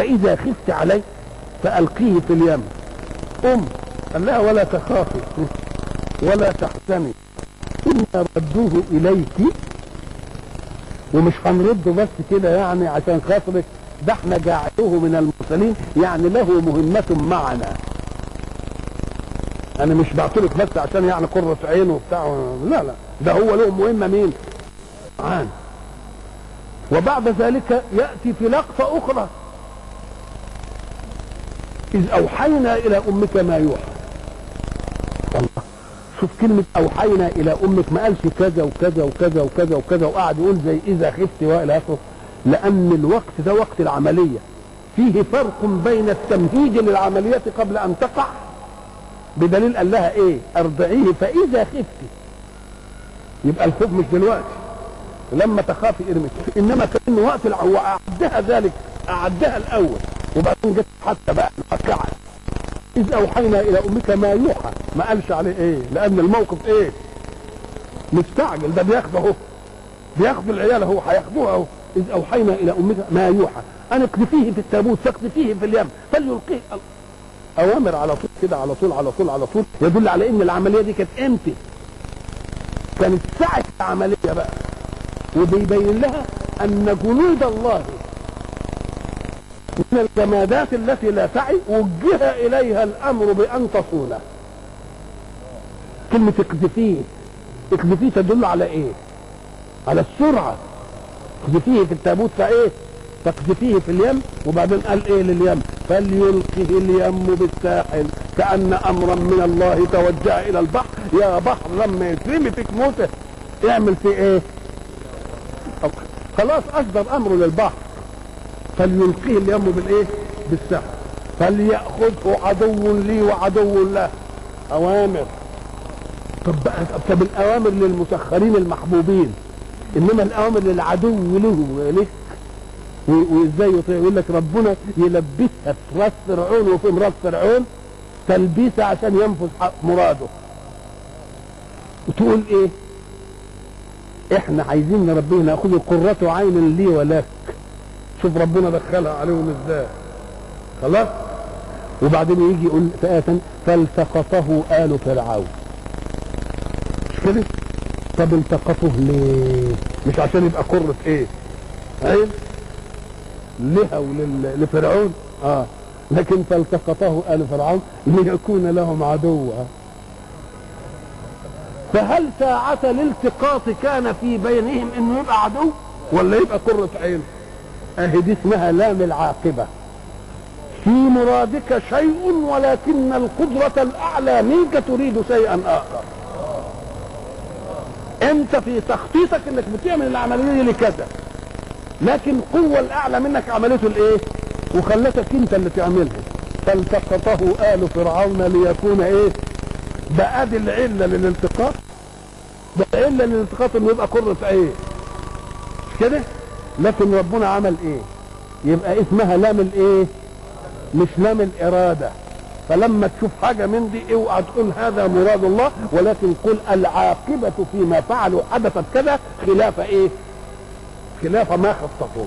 فإذا خفت عليه فألقيه في اليم. قال لها ولا تخافي ولا تحزني إنا ردوه إليك. ومش هنرده بس كده يعني عشان خاطرك، ده احنا جاعلوه من المرسلين، يعني له مهمة معنا. انا مش بعتلك بس عشان يعني قرة عينه وبتاع، لا لا، ده هو له مهمة مين؟ معانا. وبعد ذلك يأتي في لقطة أخرى إذ أوحينا إلى أمك ما يوحى. الله، شوف كلمة أوحينا إلى أمك، ما قالش كذا وكذا وكذا وكذا وكذا وقعد يقول زي إذا خفت وإلى آخره، لأن الوقت ده وقت العملية، فيه فرق بين التمهيد للعملية قبل أن تقع، بدليل قال لها إيه؟ أرضعيه فإذا خفت. يبقى الخوف مش دلوقتي لما تخافي ارمي، إنما كان وقت وأعدها ذلك، أعدها الأول وبعدين جت حتى بقى الواقعة. إذ أوحينا إلى أمك ما يوحى، ما قالش عليه إيه، لأن الموقف إيه؟ مستعجل، ده بياخده أهو، بياخد العيال أهو، هياخدوها أهو. إذ أوحينا إلى أمك ما يوحى أن اقذفيه في التابوت فاقذفيه في اليم فليلقيه. أوامر على طول كده، على طول على طول على طول، يدل على إن العملية دي كانت إمتى؟ كانت ساعة العملية بقى، وبيبين لها أن جنود الله من الجمادات التي لا تعي وجه إليها الأمر بأن تصونه. كلمة اقذفيه، اقذفيه تدل على إيه؟ على السرعة. اقذفيه في التابوت فإيه؟ تقذفيه في اليم، وبعدين قال إيه لليم؟ فليلقه اليم بالساحل كأن أمرا من الله توجه إلى البحر. يا بحر لما يترمي فيك موته اعمل فيه إيه؟ خلاص أصدر أمره للبحر، فليلقيه اليم بالإيه؟ بالساحل. فليأخذه عدو لي وعدو له. أوامر. طب الأوامر للمسخرين المحبوبين، إنما الأوامر للعدو له لك. وإزاي يطيع؟ يقول لك ربنا يلبسها في راس فرعون وفي مرات فرعون تلبيسها عشان ينفذ مراده. وتقول إيه؟ إحنا عايزين نربيه نأخذ قرة عين لي ولك. شوف ربنا دخلها عليهم إزاي. خلاص؟ وبعدين يجي يقول فآتا فالتقطه آل فرعون. مش كده؟ طب التقطه ليه؟ مش عشان يبقى قرة إيه؟ عين لها لفرعون، لكن فالتقطه آل فرعون ليكون لهم عدوا. فهل ساعة الالتقاط كان في بينهم انه يبقى عدو ولا يبقى قرة عين؟ اهي دي اسمها لام العاقبة. في مرادك شيء ولكن القدرة الاعلى منك تريد شيئا اخر. انت في تخطيطك انك بتعمل العملية لكذا، لكن القوة الاعلى منك عملته الايه؟ وخلتك انت اللي تعملها. فالتقطه آل فرعون ليكون ايه؟ بقى دي العلة للالتقاط. ده العلة للالتقاط انه يبقى قرة عين. مش كده؟ لكن ربنا عمل ايه؟ يبقى اسمها لام الايه؟ مش لام الارادة. فلما تشوف حاجة من دي اوعى تقول هذا مراد الله، ولكن قل العاقبة فيما فعلوا حدثت كذا خلاف ايه؟ خلاف ما خططوه.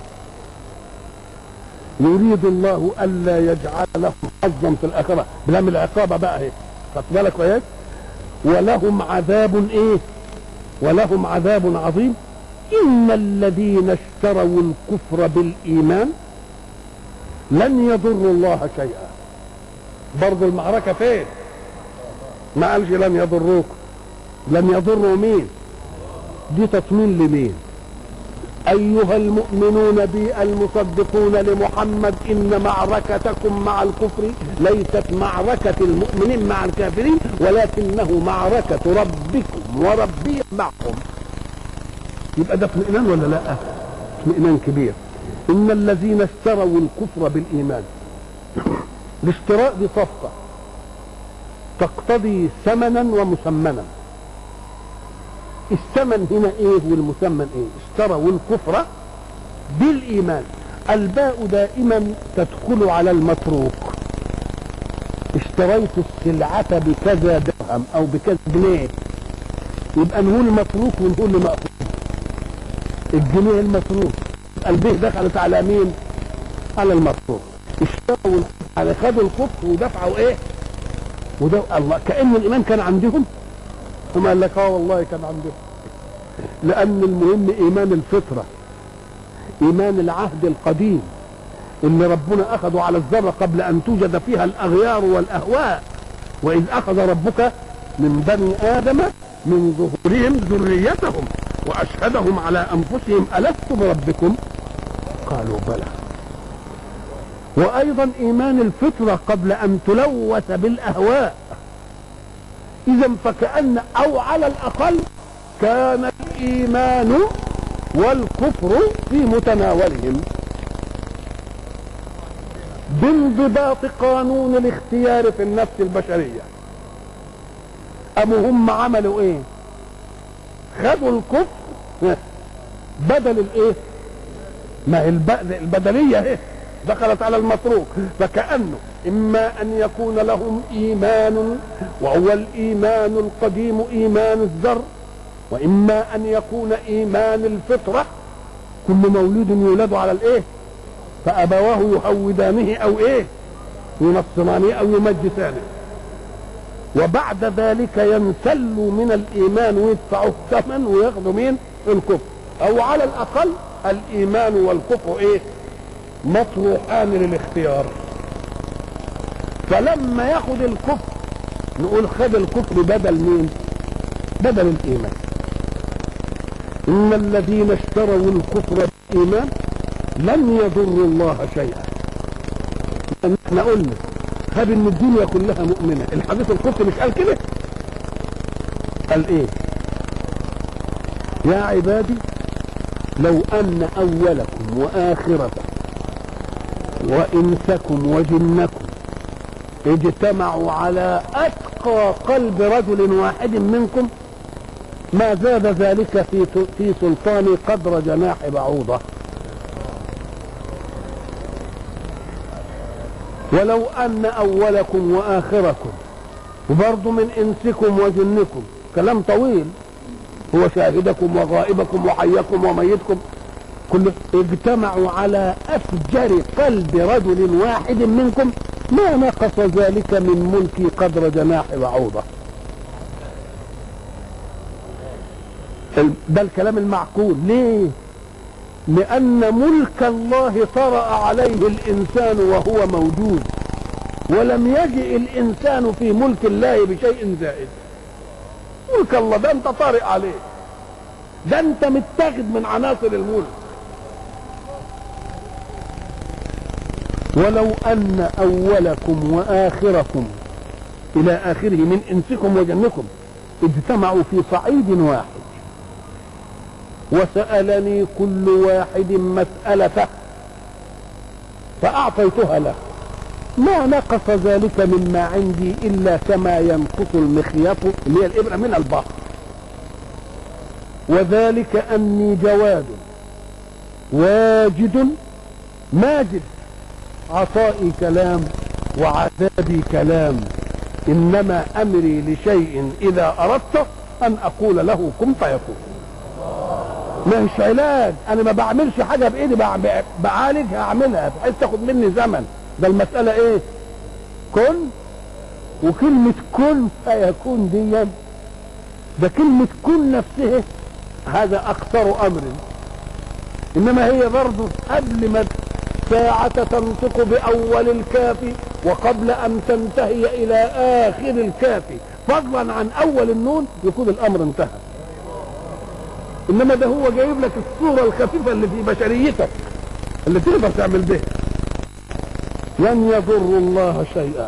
يريد الله الا يجعل لهم حظا في الاخره، بلام العقابه بقى اهي. خدت بالك وياك؟ ولهم عذاب ايه؟ ولهم عذاب عظيم. ان الذين اشتروا الكفر بالايمان لن يضروا الله شيئا. برضو المعركه فين؟ ما قالش لن يضروكم، لن يضروا مين؟ دي تطمين لمين؟ أيها المؤمنون بي المصدقون لمحمد إن معركتكم مع الكفر ليست معركة المؤمنين مع الكافرين، ولكنه معركة ربكم وربي معكم. يبقى ده اطمئنان ولا لا؟ اطمئنان كبير. إن الذين اشتروا الكفر بالإيمان. الاشتراء دي صفقة تقتضي ثمنا ومسمنا. الثمن هنا ايه والمثمن ايه؟ اشتروا الكفر بالايمان. الباء دائما تدخل على المتروك. اشتريت السلعة بكذا درهم او بكذا جنيه، يبقى نقول متروك ونقول مأخوذ. الجنيه المتروك. الباء دخلت على مين؟ على المطلوب. اشتروا على خدوا الكفر ودفعوا ايه؟ وده الله كأن الايمان كان عندهم. ثم قال لك والله كان عندهم، لان المهم ايمان الفطره، ايمان العهد القديم اللي ربنا اخذه على الذره قبل ان توجد فيها الاغيار والاهواء. واذ اخذ ربك من بني ادم من ظهورهم ذريتهم واشهدهم على انفسهم الست بربكم قالوا بلى. وايضا ايمان الفطره قبل ان تلوث بالاهواء. اذا فكأن او على الاقل كان الايمان والكفر في متناولهم بانضباط قانون الاختيار في النفس البشريه. هم عملوا ايه؟ خدوا الكفر بدل الايه؟ ما البدليه اهي دخلت على المتروك. فكأنه اما ان يكون لهم ايمان وهو الايمان القديم ايمان الذر، واما ان يكون ايمان الفطره كل مولود يولد على الايه؟ فابواه يهودانه او ايه؟ ينصرانه او يمجسانه. وبعد ذلك ينسلوا من الايمان ويدفعوا الثمن وياخذوا مين؟ الكفر. او على الاقل الايمان والكفر ايه؟ مطروحان للاختيار. فلما ياخذ الكفر نقول خد الكفر بدل مين؟ بدل الايمان. ان الذين اشتروا الكفر بالايمان لن يضروا الله شيئا. احنا قلنا خد ان الدنيا كلها مؤمنه. الحديث القدسي مش قال كده؟ قال ايه؟ يا عبادي لو ان اولكم واخركم وانسكم وجنكم اجتمعوا على اتقى قلب رجل واحد منكم ما زاد ذلك في سلطان قدر جناح بعوضة. ولو ان اولكم واخركم وبرضه من انسكم وجنكم، كلام طويل، هو شاهدكم وغائبكم وحيكم وميتكم كل اجتمعوا على افجر قلب رجل واحد منكم ما نقص ذلك من ملكي قدر جناح بعوضة. ده الكلام المعقول. ليه؟ لأن ملك الله طرأ عليه الإنسان وهو موجود، ولم يجئ الإنسان في ملك الله بشيء زائد. ملك الله ده أنت طارئ عليه، ده أنت متاخد من عناصر الملك. ولو أن أولكم وآخركم إلى آخره من إنسكم وجنكم اجتمعوا في صعيد واحد وسألني كل واحد مسألته فأعطيتها له ما نقص ذلك مما عندي إلا كما ينقص المخيط اللي هي الإبرة من البحر. وذلك أني جواد واجد ماجد، عطائي كلام وعذابي كلام، إنما أمري لشيء إذا أردت أن أقول له كن فيكون. مش علاج، أنا ما بعملش حاجة بإيدي بعالجها أعملها بحيث تاخد مني زمن. ده المسألة إيه؟ كن، وكلمة كن فيكون دي ده كلمة كن نفسها هذا أكثر أمر. إنما هي برضه قبل ما ساعة تنطق بأول الكافي وقبل أن تنتهي إلى آخر الكافي فضلا عن أول النون يكون الأمر انتهى. إنما ده هو جايب لك الصورة الخفيفة اللي في بشريتك اللي تقدر تعمل بها. لن يضروا الله شيئا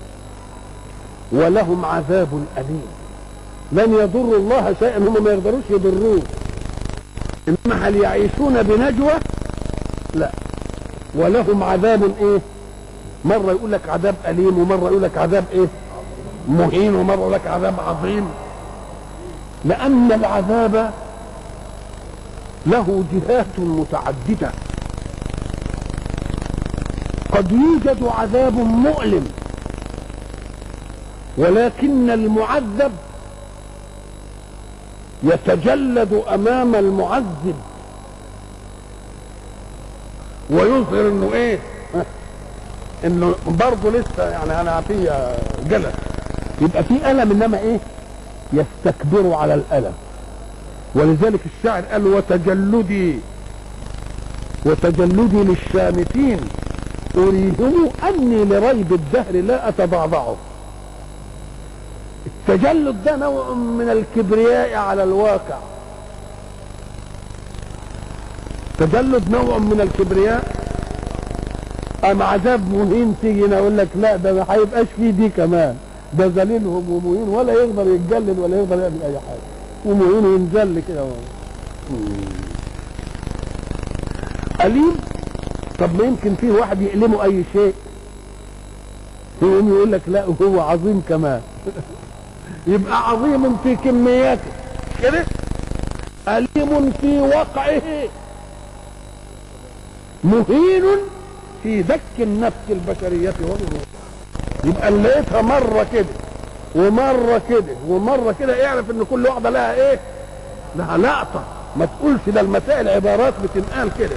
ولهم عذاب أليم. لن يضروا الله شيئا، هم ما يقدروش يضروه. إنما هل يعيشون بنجوى؟ لا. ولهم عذاب ايه؟ مرة يقول لك عذاب أليم، ومرة يقول لك عذاب ايه؟ مهين، ومرة يقول لك عذاب عظيم. لأن العذاب له جهات متعددة. قد يوجد عذاب مؤلم، ولكن المعذب يتجلد أمام المعذب ويظهر انه ايه، انه برضه لسه يعني انا فيه جلد، يبقى في الم، انما ايه، يستكبر على الالم. ولذلك الشاعر قال وتجلدي للشامتين اريهم اني لريب الدهر لا اتضعضعه. التجلد ده نوع من الكبرياء على الواقع، تجلد نوع من الكبرياء. ام عذاب مهين تيجي اقول لك لا ده ما هيبقاش فيه دي كمان، ده ذليلهم ومهين ولا يقدر يتجلد ولا يقدر يعمل اي حاجه، ومهين وينزل كده أليم. طب ما يمكن فيه واحد يألمه اي شيء يقوم يقول لك لا هو عظيم كمان. يبقى عظيم في كمياته كده، أليم في وقعه، مهين في دك النفس البشرية ونموه. يبقى لقيتها مرة كده ومرة كده ومرة كده، اعرف ان كل واحدة لها ايه، لها لقطة. ما تقولش ده المسائل عبارات بتنقال كده.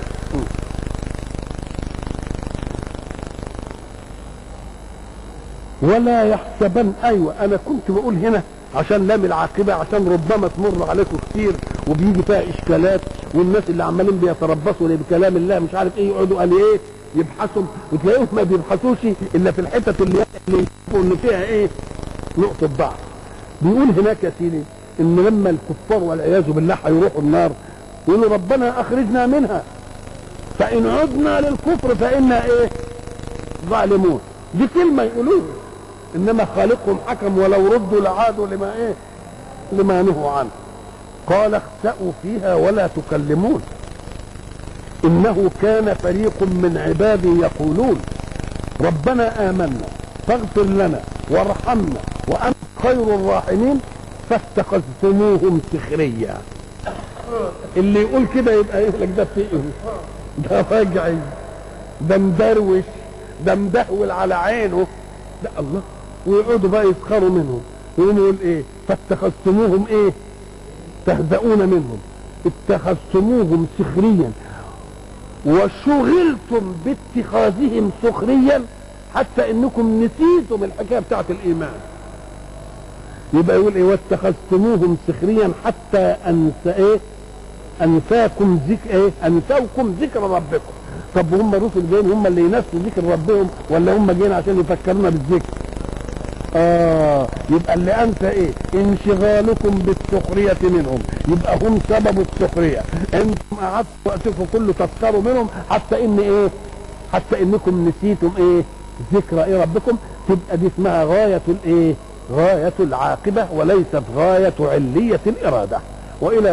ولا يحسبن، ايوه انا كنت بقول هنا عشان لام العاقبة، عشان ربما تمر عليكم كتير وبيجي فيها اشكالات، والناس اللي عمالين بيتربصوا بكلام الله مش عارف ايه، يقعدوا قال ايه يبحثوا، وتلاقيهم ما بيبحثوش الا في الحتت اللي يشوفوا ان فيها ايه نقطة ضعف. بيقول هناك يا سيدي ان لما الكفار والعياذ بالله هيروحوا النار يقولوا ربنا اخرجنا منها فان عدنا للكفر فانا ايه ظالمون. دي كلمة يقولوها، انما خالقهم حكم ولو ردوا لعادوا لما ايه لما نهوا عنه. قال اخسأوا فيها ولا تكلمون انه كان فريق من عبادي يقولون ربنا آمنا فاغفر لنا وارحمنا وأنت خير الراحمين فاتخذتموهم سخريا. اللي يقول كده يبقى يقول لك ده فيه ده راجعي، ده مدروش، ده مدهول على عينه، ده الله. ويقعدوا بقى يسخروا منهم، ويقول ايه فاتخذتموهم ايه تهزؤون منهم، اتخذتموهم سخريا وشغلتم باتخاذهم سخريا حتى انكم نسيتم الحكايه بتاعت الايمان. يبقى يقول ايه واتخذتموهم سخريا حتى انساكم ذكر ربكم. طب هم الرسل جايين هم اللي ينسوا ذكر ربهم ولا هم جايين عشان يفكرونا بالذكر؟ يبقى اللي انت ايه انشغالكم بالسخرية منهم، يبقى هم سبب السخرية. انتم قعدتوا وقتكم كله تذكروا منهم حتى ان ايه حتى انكم نسيتم ايه ذكر ايه ربكم. تبقى دي اسمها غاية الايه غاية العاقبة وليست غاية علية الارادة. والى